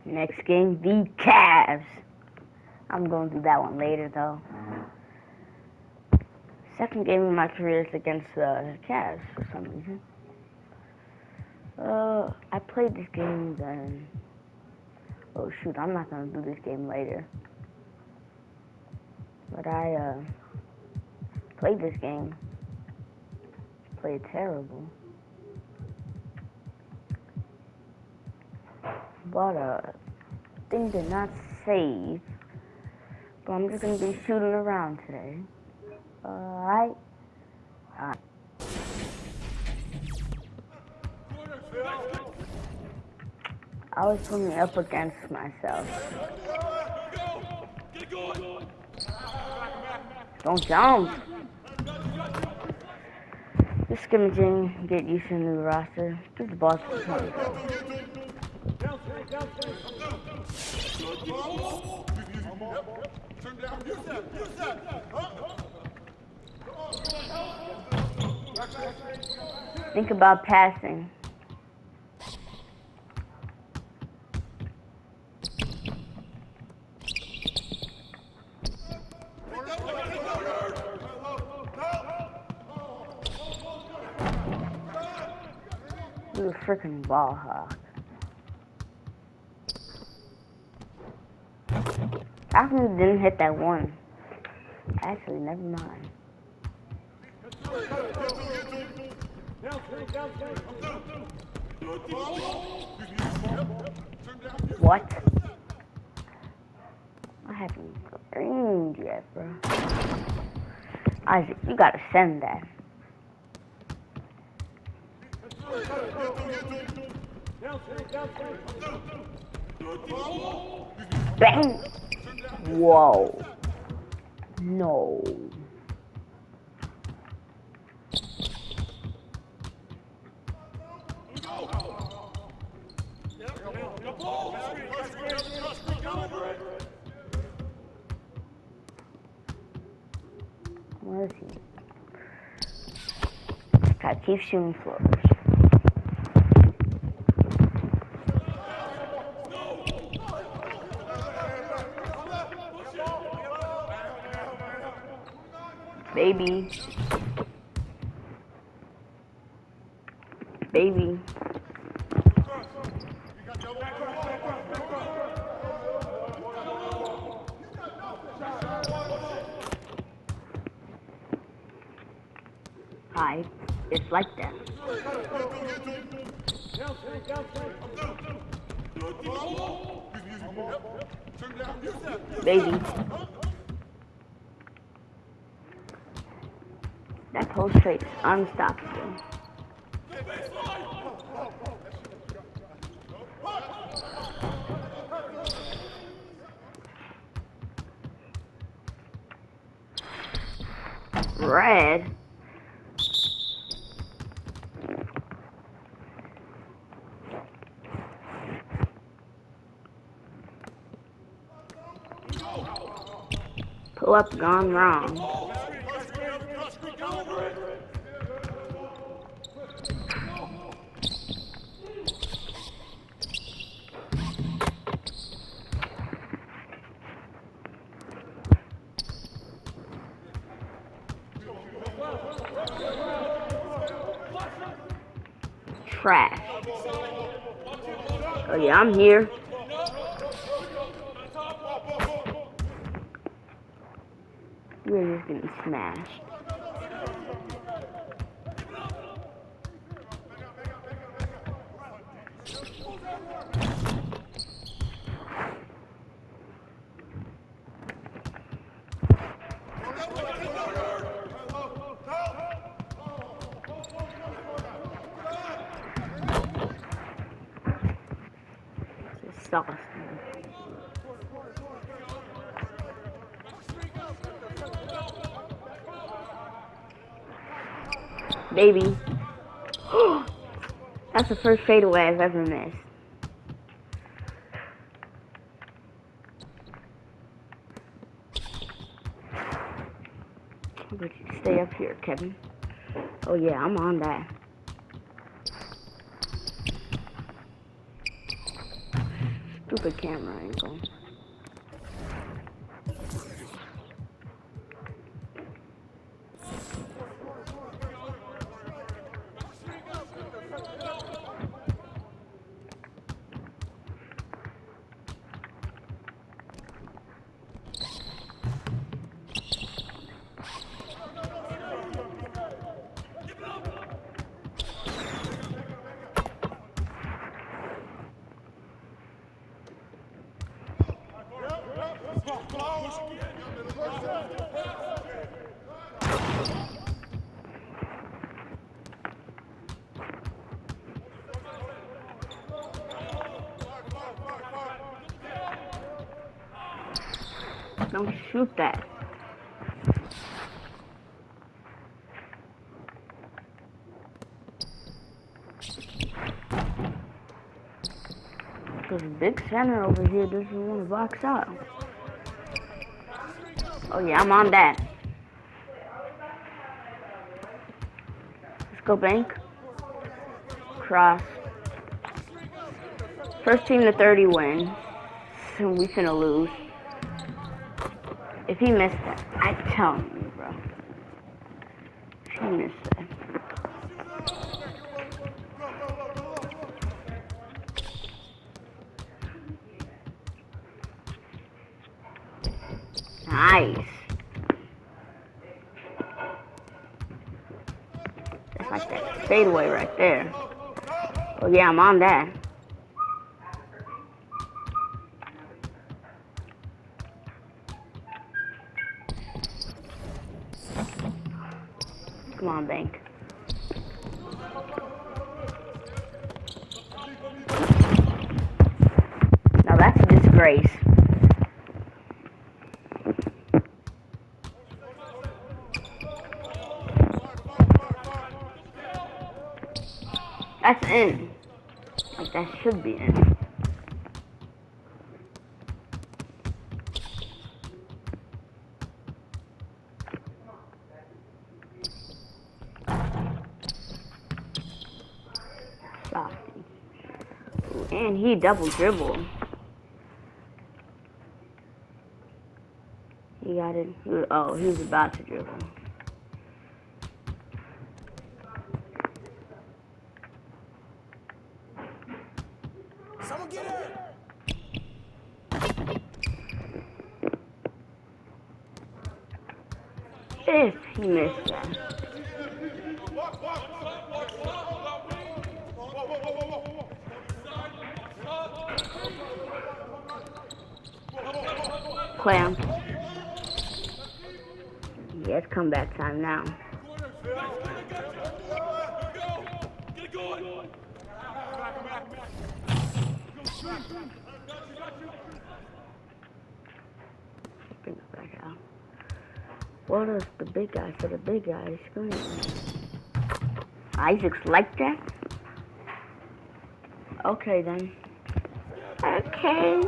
Next game, the Cavs. I'm going to do that one later, though. Second game of my career is against the Cavs for some reason. I played this game then. Oh shoot, I'm not gonna do this game later. But I played this game. Played terrible. But thing did not save. But I'm just gonna be shooting around today. Alright. I was putting it up against myself. Don't jump. Just scrimmaging, get used to the new roster. Give the ball to the point guard. Think about passing. You a freaking ball hawk. How come you didn't hit that one? Actually, never mind. What? I haven't aimed yet, bro. Isaac, you gotta send that. Bang! Whoa. No. Where is he? Gotta keep shooting floors. Baby. Baby. Hi. It's like that. Baby. That post trade is unstoppable. Red. Pull up gone wrong. Trash. Oh yeah, I'm here. You're just getting smashed. This sucks. Baby. That's the first fadeaway I've ever missed. But you stay up here, Kevin. Oh yeah, I'm on that. Stupid camera angle. Don't shoot that. There's a big center over here doesn't want to box out. Oh yeah, I'm on that. Let's go bank. Cross. First team to 30 win. So we finna lose. If he missed that, I tell you, bro. If he missed that. Nice. That's like that fadeaway right there. Oh yeah, I'm on that. Come on, bank. Now that's a disgrace. That's in. Like that should be in. Softy. Ooh, and he double dribbled. He got it. Oh, he was about to dribble. Someone get her! If he missed that. Clam. Yeah, it's comeback time now. Bring it back out. What is the big guy for the big guy screen? Isaac's like that? Okay then. Okay.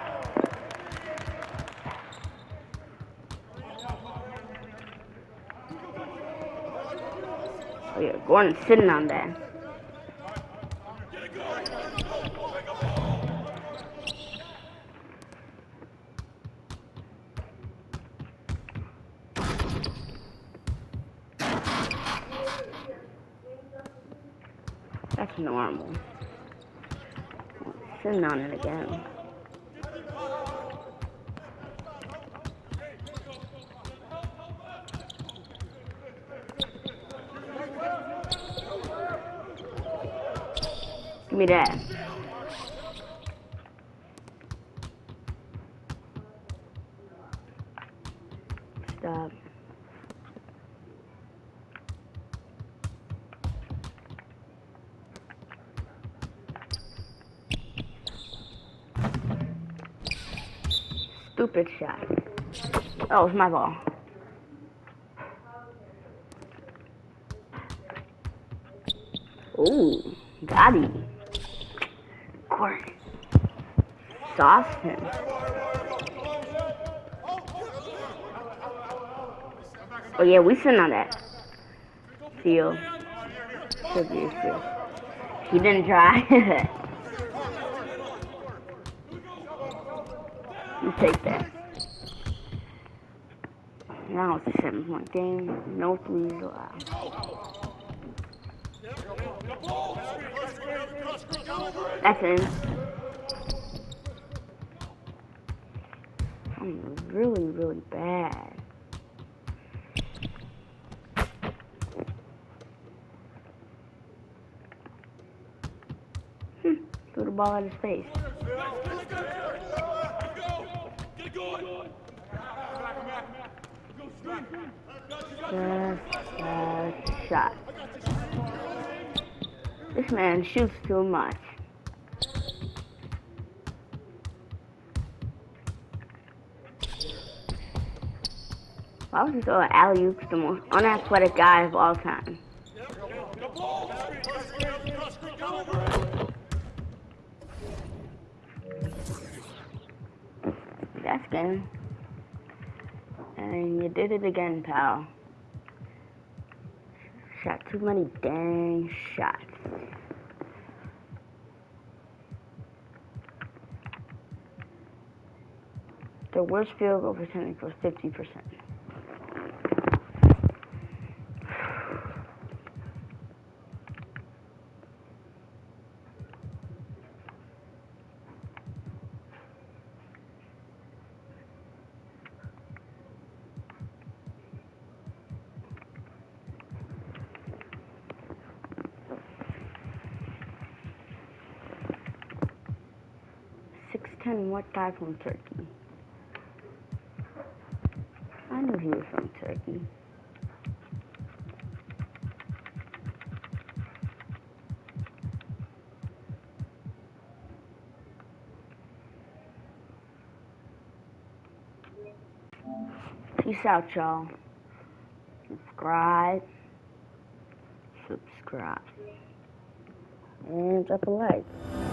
Oh yeah, Gordon's sitting on that. That's normal. Sitting on it again. Give me that. Stop. Stupid shot. Oh, it's my ball. Ooh, got him. Gordon. Sauced him. Oh yeah, we sitting on that. Steal. Should be a steal. He didn't try. You take that. Now it's a 7-point game. No threes allowed. That's in. I'm really, really bad. Threw the ball at his face. Just shot. This man shoots too much. Why would you throw an alley-oop to the most unathletic guy of all time? That's game. And you did it again, pal. Shot too many dang shots. The worst field goal percentage was 50%. What guy from Turkey? I knew he was from Turkey. Peace out, y'all. Subscribe. And drop a like.